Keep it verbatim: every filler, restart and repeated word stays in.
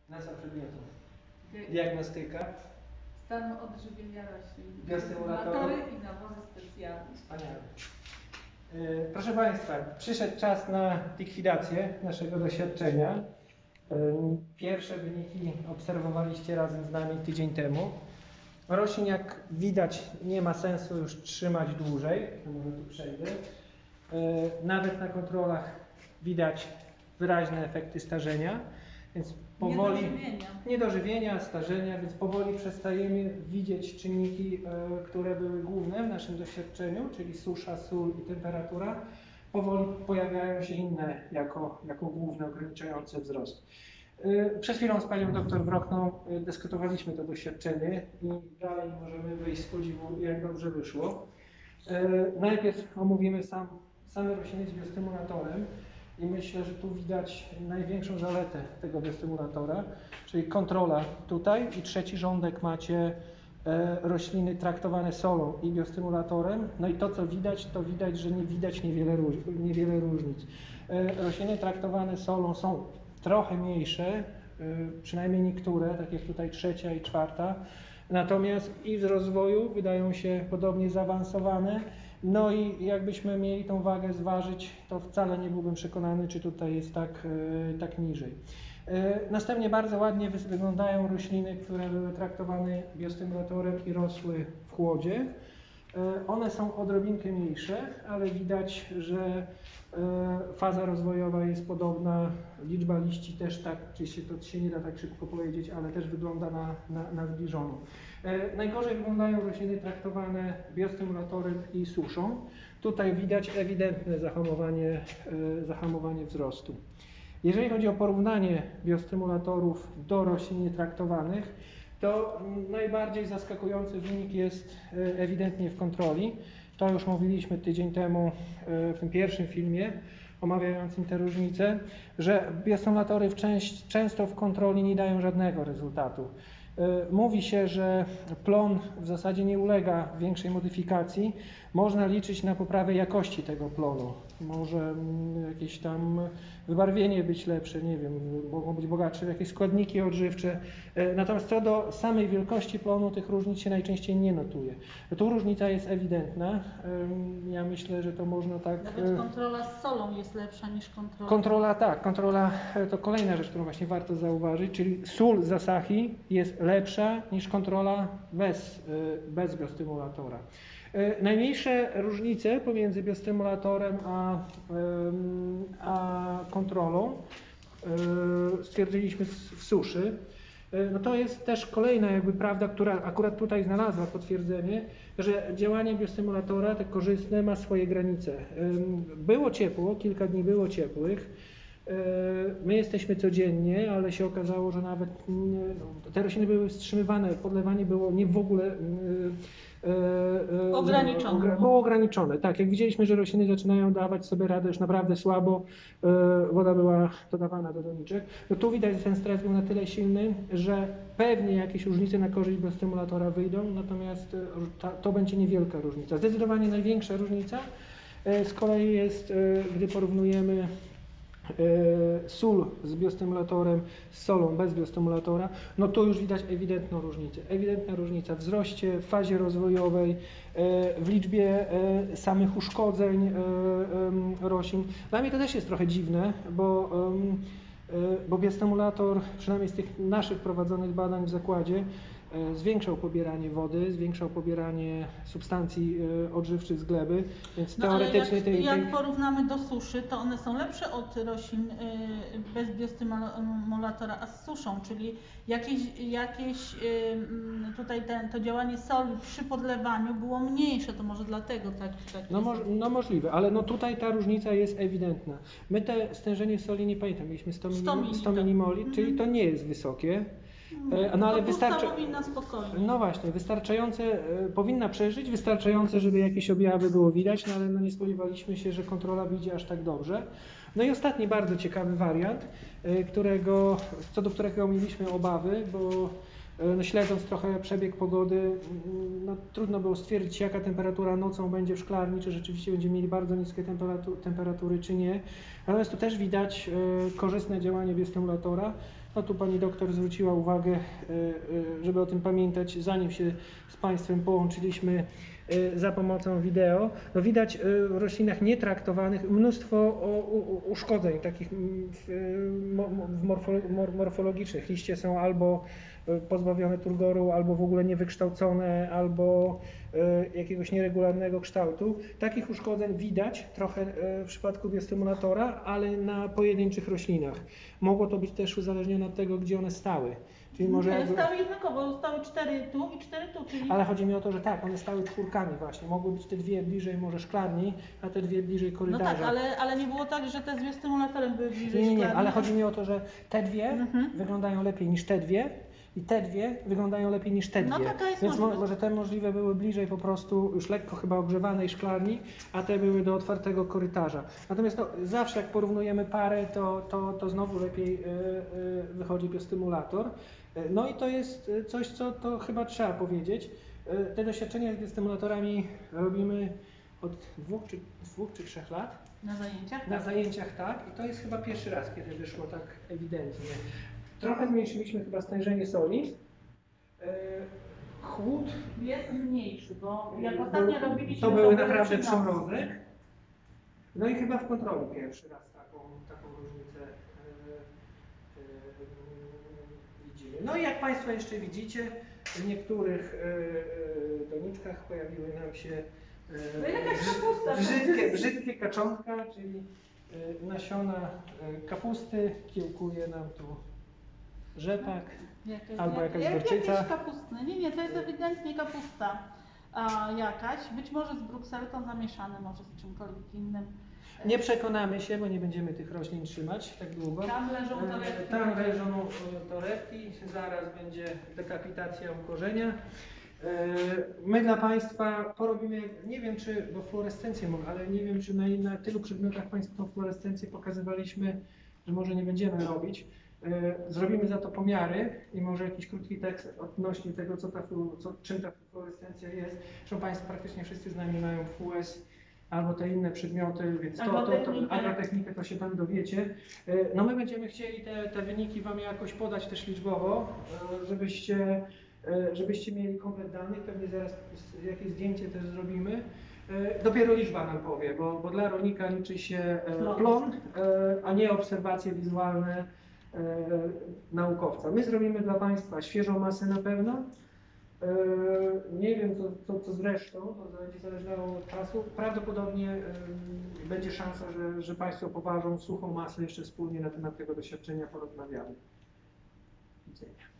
Nazwa przedmiotu. Diagnostyka. Stanu odżywienia roślin. Biostymulatory I nawozy specjalne. Wspaniale. Proszę Państwa, przyszedł czas na likwidację naszego doświadczenia. Pierwsze wyniki obserwowaliście razem z nami tydzień temu. Roślin, jak widać, nie ma sensu już trzymać dłużej. Może tu przejdę. Nawet na kontrolach widać wyraźne efekty starzenia. Więc powoli, Niedożywienia. niedożywienia, starzenia, więc powoli przestajemy widzieć czynniki, które były główne w naszym doświadczeniu, czyli susza, sól i temperatura. Powoli pojawiają się inne jako, jako główne ograniczające wzrost. Przed chwilą z panią doktor Wrochną dyskutowaliśmy to doświadczenie i dalej możemy wyjść z podziwu, jak dobrze wyszło. Najpierw omówimy sam, same rośliny z biostymulatorem. I myślę, że tu widać największą zaletę tego biostymulatora, czyli kontrola tutaj i trzeci rządek macie e, rośliny traktowane solą i biostymulatorem. No i to, co widać, to widać, że nie widać niewiele, róż, niewiele różnic. E, rośliny traktowane solą są trochę mniejsze, e, przynajmniej niektóre, tak jak tutaj trzecia i czwarta, natomiast i w rozwoju wydają się podobnie zaawansowane. No i jakbyśmy mieli tą wagę zważyć, to wcale nie byłbym przekonany, czy tutaj jest tak, tak niżej. Następnie bardzo ładnie wyglądają rośliny, które były traktowane biostymulatorem i rosły w chłodzie. One są odrobinkę mniejsze, ale widać, że faza rozwojowa jest podobna, liczba liści też tak, oczywiście to się nie da tak szybko powiedzieć, ale też wygląda na, na, na zbliżoną. Najgorzej wyglądają rośliny traktowane biostymulatorem i suszą. Tutaj widać ewidentne zahamowanie, zahamowanie wzrostu. Jeżeli chodzi o porównanie biostymulatorów do roślin nietraktowanych, to najbardziej zaskakujący wynik jest ewidentnie w kontroli. To już mówiliśmy tydzień temu w tym pierwszym filmie omawiającym te różnice, że biostymulatory w część, często w kontroli nie dają żadnego rezultatu. Mówi się, że plon w zasadzie nie ulega większej modyfikacji. Można liczyć na poprawę jakości tego plonu. Może jakieś tam wybarwienie być lepsze, nie wiem, mogą być bogatsze w jakieś składniki odżywcze. Natomiast co do samej wielkości plonu, tych różnic się najczęściej nie notuje. Tu różnica jest ewidentna. Ja myślę, że to można tak... Nawet kontrola z solą jest lepsza niż kontrola... Kontrola, tak. Kontrola to kolejna rzecz, którą właśnie warto zauważyć, czyli sól z Asahi jest lepsza niż kontrola bez, bez biostymulatora. Najmniejsze różnice pomiędzy biostymulatorem a, a kontrolą stwierdziliśmy w suszy. No to jest też kolejna jakby prawda, która akurat tutaj znalazła potwierdzenie, że działanie biostymulatora, te korzystne, ma swoje granice. Było ciepło, kilka dni było ciepłych. My jesteśmy codziennie, ale się okazało, że nawet te rośliny były wstrzymywane, podlewanie było nie w ogóle ograniczone. Było ograniczone, tak. Jak widzieliśmy, że rośliny zaczynają dawać sobie radę już naprawdę słabo, woda była dodawana do doniczek. No tu widać, że ten stres był na tyle silny, że pewnie jakieś różnice na korzyść biostymulatora wyjdą, natomiast to będzie niewielka różnica. Zdecydowanie największa różnica z kolei jest, gdy porównujemy sól z biostymulatorem, z solą bez biostymulatora, no to już widać ewidentną różnicę. Ewidentna różnica w wzroście, w fazie rozwojowej, w liczbie samych uszkodzeń roślin. Dla mnie to też jest trochę dziwne, bo, bo biostymulator, przynajmniej z tych naszych prowadzonych badań w zakładzie, zwiększał pobieranie wody, zwiększał pobieranie substancji odżywczych z gleby, więc no, teoretycznie... Ale jak, tej, tej... jak porównamy do suszy, to one są lepsze od roślin bez biostymulatora, a z suszą, czyli jakieś, jakieś tutaj ten, to działanie soli przy podlewaniu było mniejsze, to może dlatego tak... tak no, mo no możliwe, ale no tutaj ta różnica jest ewidentna. My te stężenie soli, nie pamiętam, mieliśmy sto milimoli, mm-hmm. czyli to nie jest wysokie. No ale wystarczy... powinna spokojnie. No właśnie, wystarczające, powinna przeżyć, wystarczające, żeby jakieś objawy było widać, no ale no nie spodziewaliśmy się, że kontrola wyjdzie aż tak dobrze. No i ostatni bardzo ciekawy wariant, którego, co do którego mieliśmy obawy, bo no śledząc trochę przebieg pogody, no trudno było stwierdzić, jaka temperatura nocą będzie w szklarni, czy rzeczywiście będziemy mieli bardzo niskie temperatury, temperatury czy nie. Natomiast tu też widać korzystne działanie biostymulatora. No tu pani doktor zwróciła uwagę, żeby o tym pamiętać, zanim się z Państwem połączyliśmy za pomocą wideo. No widać w roślinach nietraktowanych mnóstwo uszkodzeń takich morfologicznych. Liście są albo pozbawione turgoru, albo w ogóle niewykształcone, albo jakiegoś nieregularnego kształtu. Takich uszkodzeń widać trochę w przypadku biostymulatora, ale na pojedynczych roślinach. Mogło to być też uzależnione od tego, gdzie one stały. Czyli może nie, jakby... stały jednakowo, stały cztery tu i cztery tu, czyli... Ale chodzi mi o to, że tak, one stały czwórkami właśnie. Mogły być te dwie bliżej może szklarni, a te dwie bliżej No korytarza. tak, ale, ale nie było tak, że te z biostymulatorem były bliżej Nie, nie, nie, szklarni. ale chodzi mi o to, że te dwie Mhm. wyglądają lepiej niż te dwie i te dwie wyglądają lepiej niż te dwie. No taka jest Więc mo- możliwość. może te możliwe były bliżej po prostu już lekko chyba ogrzewanej szklarni, a te były do otwartego korytarza. Natomiast no, zawsze jak porównujemy parę, to, to, to znowu lepiej y, y, wychodzi biostymulator. Y, No i to jest coś, co to chyba trzeba powiedzieć. Y, Te doświadczenia z biostymulatorami robimy od dwóch czy, dwóch czy trzech lat. Na zajęciach? Na zajęciach tak i to jest chyba pierwszy raz, kiedy wyszło tak ewidentnie. Trochę zmniejszyliśmy chyba stężenie soli. Yy, Chłód. Jest mniejszy, bo jak Był- ostatnio robiliśmy... To były były naprawdę przy nocy. przymrozek. No i chyba w kontroli pierwszy raz taką, taką różnicę yy, yy, widzimy. No i jak Państwo jeszcze widzicie, w niektórych yy, yy, doniczkach pojawiły nam się yy, No i jakaś kapusta. brzydkie, brzydkie kaczątka, czyli y, nasiona y, kapusty, kiełkuje nam tu rzepak. Jakieś, Albo jak, jakaś jak, gorczyca. Jakieś kapustne. Nie, nie, to jest ewidentnie kapusta a, jakaś. Być może z brukselką zamieszane, może z czymkolwiek innym. Nie przekonamy się, bo nie będziemy tych roślin trzymać tak długo. Tam leżą E, torebki. Tam leżą e, torebki, zaraz będzie dekapitacja u korzenia. E, My dla Państwa porobimy, nie wiem czy, bo fluorescencję mogę, ale nie wiem czy na, na tylu przedmiotach Państwu fluorescencję pokazywaliśmy, że może nie będziemy robić. E, Zrobimy za to pomiary i może jakiś krótki tekst odnośnie tego, co ta, flu- co, czym ta fluorescencja jest. Zresztą Państwo praktycznie wszyscy z nami mają F U S albo te inne przedmioty, więc to, to, to, Agrotechnikę. agrotechnikę to się tam dowiecie. E, No my będziemy chcieli te, te wyniki Wam jakoś podać też liczbowo, e, żebyście, e, żebyście mieli komplet danych, pewnie zaraz s- jakieś zdjęcie też zrobimy. E, Dopiero liczba nam powie, bo, bo dla rolnika liczy się e, Plon. plon, e, a nie obserwacje wizualne e, naukowca. My zrobimy dla Państwa świeżą masę na pewno. E, Nie wiem co, co, co z resztą, to będzie zależało od czasu. Prawdopodobnie e, będzie szansa, że, że Państwo poważą suchą masę jeszcze wspólnie na temat tego doświadczenia porozmawiamy. Do widzenia.